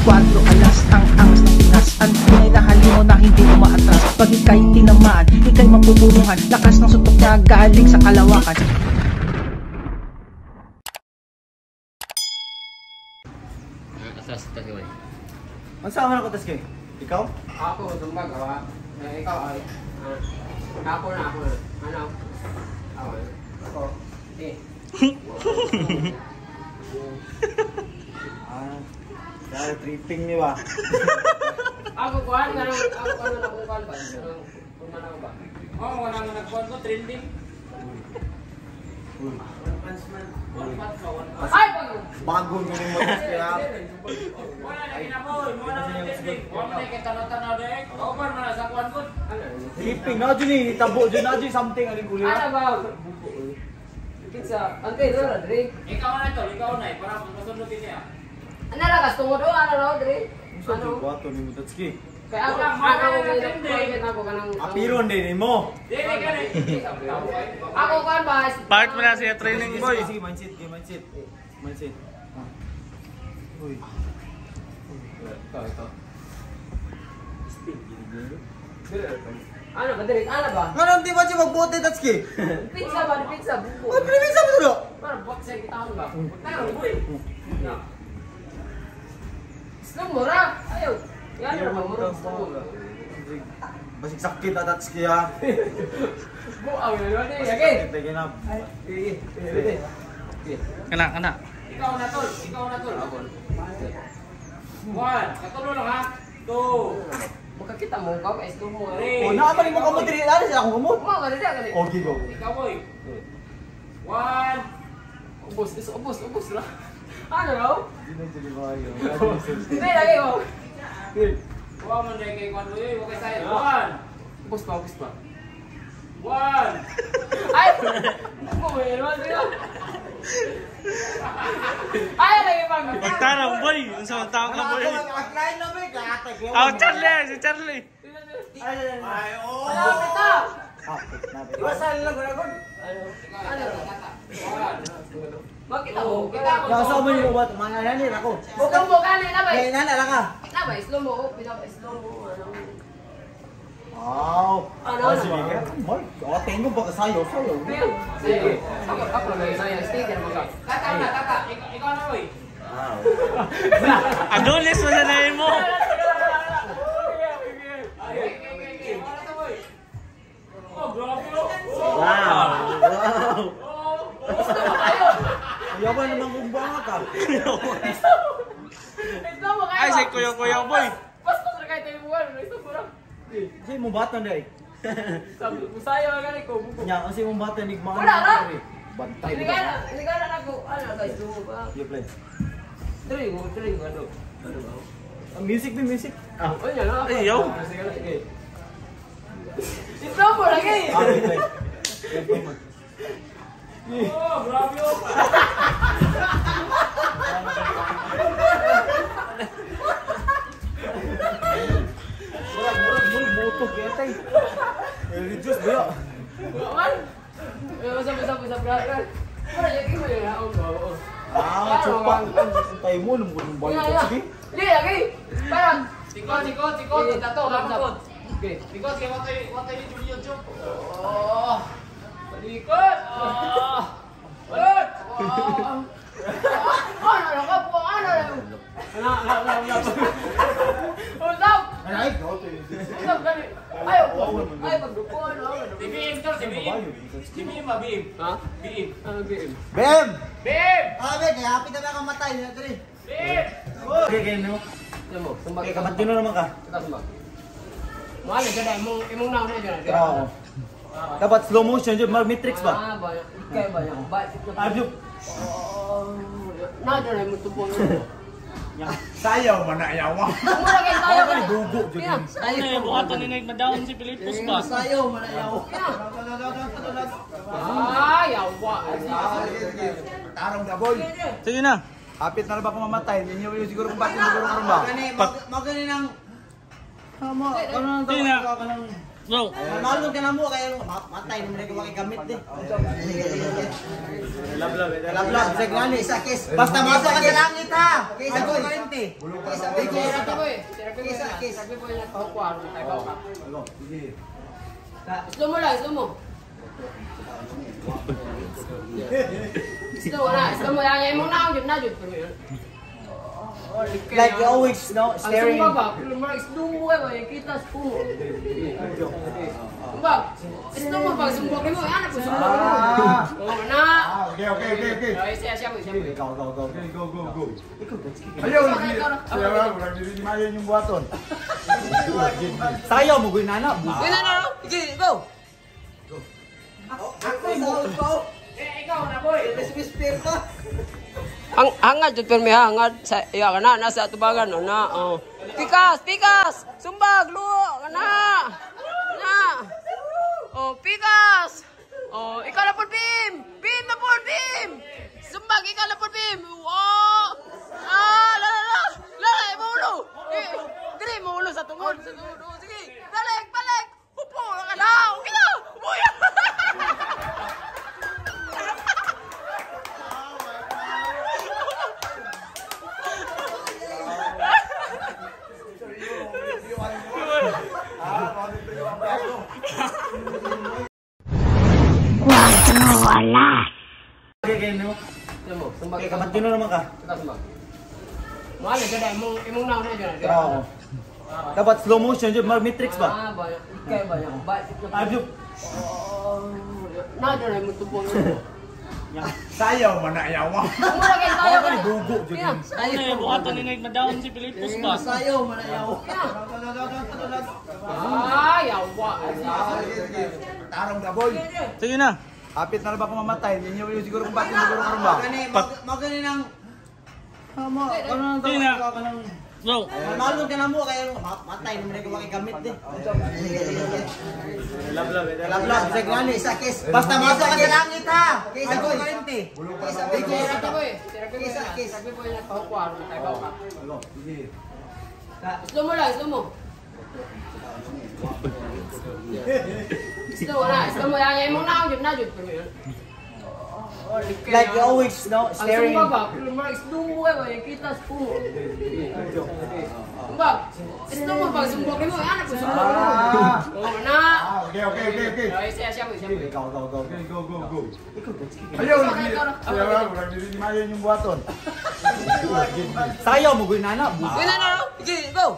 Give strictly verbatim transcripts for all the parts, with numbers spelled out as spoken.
Kwadro alas ang angas ng Pinas. Ang tunay na halimo na hindi umaatras. Pag ika'y tinamaan, ika'y mapupulungan. Lakas ng suntok niya galing sa kalawakan. Asas tas gawin. Ang saan ako tas kay? Ikaw? Ako tumbag awa. Eh, ikaw ay. Ah, ako na ako na. Ano? Ako. Ako. Eh. Ah, dahil tripping niyo ba? Ako kuan nga ako kuan na akong kuan ba? Kung manaw ba? Oh, wala nga nagkuan ko trending. Ay, bago mo ning mo kaya. wala na kinaboy, wala na trending. Wala na kita tanaw dek. Over na sa kuan ko. Tripping na dyan eh, tabo dyan na dyan something aling kulit. Ano ba? Pizza. Ante, dora, Dre. Ikaw na to, ikaw na para masundot niya. Ano lakas tungod o ano raw, Dre? Ano? Bato ni Mutatski. Kaya ako ako may nag-target ako kanang Apiron din mo. Dili ka ni. Ako kan ba? Part mo na siya training boy. Sige, mindset, game mindset. Mindset. Uy. Ito, ito. Ano ba, Dre? Ano ba? Ngayon, di ba siya magbote, Tatski? Pizza ba? Pizza, buko. Ano pinimisa mo doon? Parang bot sa kita ba? Tayo, boy. Slow mo ra. Ayaw. Yan na naman mo ra. Basig sakit na Tatski ha. Buaw na yun eh. Yagin. Sakit na ginap. Kana, kana. Ikaw na tol. Ikaw na tol. One. Katulo lang ha. Two. Makakita mo ka pa. Slow mo. Three. Oh, nakamali mo kamot rin. Ano sila akong kamot? Mga ganito. Ganito. Okay, go. Ikaw boy. One. Ubus. Ubus. Ubus lang. Ano raw? Hindi na sila mayo. Hindi, lagi mo. Huwag mo na kay Kwan Luyoy, huwag kayo sa'yo. One! Ubus pa, ubus pa. One! Ay! Ako, may naman sila. Ay, lagi pang. Magtanaw boy. Ang sa tao ka boy. Mag-line na ba? Kakatag. Oh, Charlie, si Charlie. Ay, oo. Ano, pita? Ah, nabi. Iwasan lang, gulagod. Ano? Ano? One! Bakit ako? Kita ako. Nasa mo yung ubat, mga nanin ako. Bukang buka na, nabay. Kaya nana ka. Nabay, slow mo. Pinaka-slow mo. Ano? Wow. Ano, Ah, ano? sige. Mark, oh, tengo ba ka sayo? Sayo. Sige. Ako, ako lang yung saya. Sticker mo ka. Kaka na, kaka. Ikaw na, boy. Wow. Adonis mo na na mo. Wow. Wow. Ayaw ba naman kung banga ka? Ay, si Kuya Kuya boy. Basta sa kahit tayo buwan. Ito mo lang. Kasi mo bata na eh. Sabi, musaya ka gani ko. Nya, kasi mo bata ni mga Wala na. Bantay Hindi ba? ka na. Hindi ka na ako. Ano, guys, dumo ba? You play. Dre, mo, dre, ano? Ano ba? Ah, music din, music. Ah, ano yan? Ako. Ay, yo. Sige, sige. Ito mo lagi. Ah, play, play. Play, play mo. Oh, bravo. Murag, murag, murag, buto, kaya tayo. Reduce, buyo. Buwan. Eh, usap, usap, usap, brother. Mura, yakin mo yun, ha? Oo. Ah, chupa. Tayo mo, lumukod ng balik ko. Sige. Hindi, lagi. Parang. Tikot, tikot, tikot. Tato, lapot. Okay. Tikot, kaya watay, watay ni Julian Chok. Oh. Palikot. Oh. Palit. Oh. Ano lang ka po? Ano lang? Ano, ano, ano, ano. Usap. Ay, go to you. Usap, gani. Ayaw po. Ayaw, pagdupo, ano. Si B M to, si B M. Si B M ba, B M? Ha? B M. Ano, game? Bem! B M! Ah, Bem, kaya happy na ba kamatay na ito rin? B M! Okay, kayo no? Ano mo? Sumbag. Okay, kamat yun naman ka. Kita sumbag. Mahal, dyan, imong, imong nauna dyan. Oo. Dapat slow motion dyan, mag-matrix ba? Ah, ba? Ikay ba yan? Ba? Ah, dyan. Oh, na dyan ay mo tubo na. Sayaw man na yawa. Mura kayo tayo ka. Dugo dyan. Ano yung buhaton ni Nate Madaon si Pilipos ba? Sayaw man na yawa. Ah, yawa. Tarong ka, boy. Sige na. Hapit na ba pumamatay? Hindi nyo siguro kung bakit siguro karoon ba? Pag- Magani ng... Tama, ano nang Sige na. tawag ka ng... Bro. Malun ka na mo, kaya matay naman ko makigamit eh. Lablab, lablab, sa gani, sa kiss. Basta masa ka sa langit ha. Kisa ko kurente. Kisa ko kurente. Kisa kiss. Slow mo lang, slow mo. Slow na, slow mo yan. Yan mo na ako dyan, na dyan. Like you always, no, staring. Ang sumbag ba? Lumar, slow mo kayo. Yung kita, slow mo. Sumbag. Slow mo pag sumbag mo. Yan ako, sumbag mo. Oo na. Okay, okay, okay, okay. Okay, siya, siya mo, siya mo. Go, go, go. Go, go, go. Ayaw, Ayaw, yung buhaton. Sayaw mo, ginana. Wait na na, sige, go. Ako mo, go. Eh, ikaw na, boy. Whisper ka. Ang hangad jud permi hangad sa iya kana nasa tubagan no na oh. Pikas, pikas. Sumbag luo kana. Na. Oh, pikas. Oh, ikaw na pud bim. Bim na pud bim. Sumbag ikaw na pud bim. Oh. Ah, la la la. La la mulo. Dire mulo sa tungod. Sige. Balik, balik. Pupo ka na. Okay na. Buya. Wala. Okay, game mo. Sumbag, sumbag. Okay, kamatino naman ka. Sumbag. Wala jud imong imong naon na jud. Oo. Dapat slow motion jud, mag-matrix ba? Ah, ba. Ikay ba yan? Ba. Ayun. Na jud imong tubong. Sayaw man na yawa. Mura kay sayo ka. Dugo jud yun. Ano yung buhatan ni Nate madaon si Pilipos ba? Sayaw man na yawa. Ay, awa. Tarong na boy. Sige na. Hapit na ba kung mamatay? Ninyo yung siguro kung bakit siguro karon ba? Magani nang Tama, karon Sige na. Bro. malun ka na mo kaya matay naman ko makigamit eh. Lablab, lablab, sa gani, sa kiss. Basta masa ka sa langit ha. Kisa ko kurente. Kisa ko kurente. Kisa kiss. Slow mo lang, slow mo. Slow na, slow mo yan. Yan mo na ako dyan, na dyan. Like you always, no, Ang staring. sumbag ba? Lumar, slow mo kayo. Yung kita, slow mo. Sumbag. Slow mo pag sumbag mo. Yan ako, sumbag mo. Oo na. Okay, okay, okay, okay. Okay, siya, siya mo, siya mo. Go, go, go. Go, go, go. Ayaw, Ayaw, yung buhaton. Sayaw mo, ginana. Wait na na, sige, go.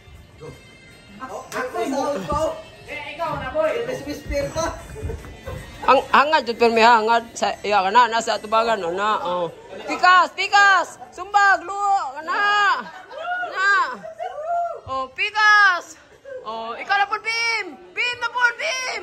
Ako mo, go. Eh, ikaw na, boy. Whisper ka. Ang hangad jud permi hangad sa iya kana nasa tubagan no na oh. Pikas, pikas. Sumbag luo kana. Na. Oh, pikas. Oh, ikaw na pud bim. Bim na pud bim.